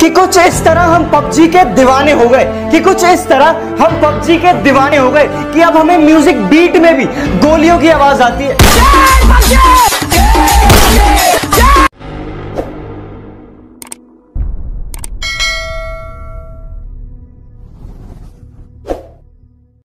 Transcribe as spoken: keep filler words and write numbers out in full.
कि कुछ इस तरह हम पबजी के दीवाने हो गए कि कुछ इस तरह हम पबजी के दीवाने हो गए कि अब हमें म्यूजिक बीट में भी गोलियों की आवाज आती है।